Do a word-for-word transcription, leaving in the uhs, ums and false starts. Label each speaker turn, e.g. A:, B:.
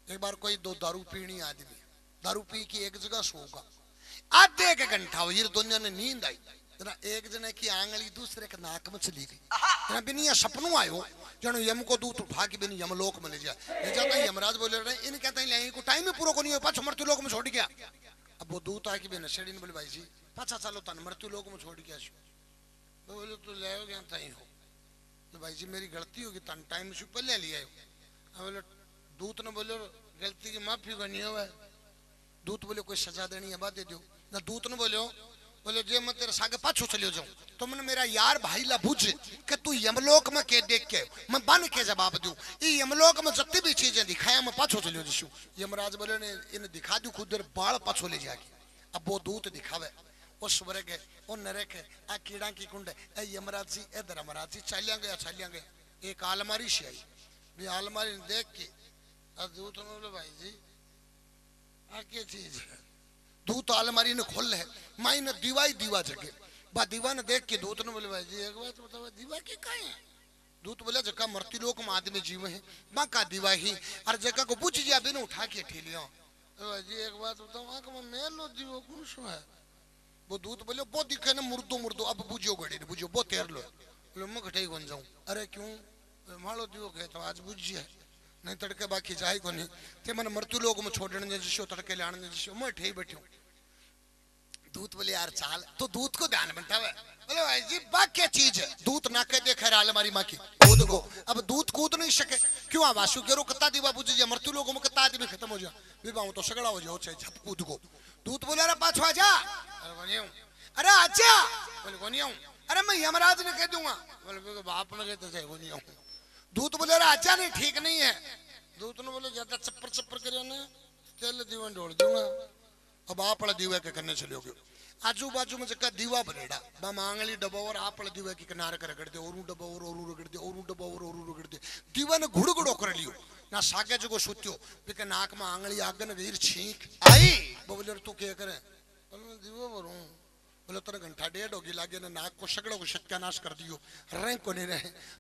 A: एक बार कोई दो दारू पीनी आदमी दारू पी की एक जगह सोगा, आधे एक घंटा हो ये दोनों ने नींद आई जना, एक जने की आंगली दूसरे के नाक में चली गई जना, बिनी ये सपनों आयो जनो यम को दूत उठा के बिनी यमलोक में ले जाए ले जाता है। यमराज बोले रहे इन कहते हैं ले को टाइम ही पूरा को नहीं हो पाछ मृत्यु लोक में छोड़ गया। अब वो दूत आके बिना शेड़ी ने बोले भाई जी पाछा चलो तन मृत्यु लोक में छोड़ गया। बोले तो ले गया तई हो तो भाई जी मेरी गलती होगी तन टाइम से पहले ले आयो। बोले दूत ने बोले गलती की माफी करनी हो। दूत बोले कोई सजा देनी है बात दे दो ना। दूत ने बोलो बोले जे मैं तेरे सागे पाछू चलियो जाऊं तो मैंने मेरा यार भाई ला बुझ कि तू यमलोक में के देख के मैं बन के जवाब दूं ये यमलोक में जितनी भी चीजें दिखाया मैं पाछू चलियो जशू। यमराज बोले ने इन दिखा दू खुद देर बाल पाछू ले जाके। अब वो दूत दिखावे वो स्वर्ग है वो नरक है आ कीड़ा की कुंड है। यमराज जी ए धर्मराज जी चलिया गया चलिया गया एक आलमारी से आई भी आलमारी देख के दूत ने बोले भाई जी आगे चीज है। दूत आलमारी ने खोल है माई ने दीवा ही दीवा जगे बा दीवा ने देख के दूत ने बोले भाई जी एक बात बताओ दीवा के का है। दूत बोले जगह मृत्यु लोक में आदमी जीव है बा का दीवा ही और जगह को पूछ दिया बिन उठा के ठेलियो। भाई जी एक बात बताओ आंख में मेलो दीवो कौन सो है। वो दूत बोले वो दिखे ना मुर्दो मुर्दो अब बुझो गड़ी ने बुझो वो तेर लो बोले मैं घटे बन जाऊं। अरे क्यों मालो दीवो कहे तो आज बुझ है नहीं तड़के बाकी जाए को नहीं ते मन मृत्यु लोग में छोड़ने जिसो तड़के लाने जिसो मैं ठे बैठो। दूत बोले यार चाल तो दूत को ध्यान बैठावे बोले भाई जी बाकी चीज है दूत ना कह देखे अलमारी माँ की कूद को। अब दूत कूद नहीं सके क्यों वासु गेरो कत्ता दीवा बुझ जा मृत्यु लोगों में कत्ता आदमी खत्म हो जा विवाह तो सगड़ा हो जाओ चाहे झप कूद को। दूत बोले अरे पाछो आजा अरे बनिया अरे आजा बोले बनिया अरे मैं यमराज ने कह दूंगा बोले बाप ने कहते थे बनिया। दूत बोले अरे आजा नहीं ठीक नहीं है। दूत ने बोले ज्यादा चप्पर चप्पर करे ना तेल दीवन ढोल दूंगा। अब आप दीवा के करने चले गए आजू बाजू में जगह दीवा बनेड़ा बा आंगली डबा और आप दीवा के किनारे कर रगड़ दे और डबा और और रगड़ दे और डबा और और रगड़ दे दीवा ने घुड़ घुड़ो कर लियो ना सागे जगो सुत्यो बिके नाक में आंगली आगे ने वीर छींक आई। बोले तू क्या करे बोले दीवा भरूं बोले तेरे घंटा डेढ़ होगी लागे ने नाक को सगड़ो को सत्यानाश कर दियो रैंक को नहीं रहे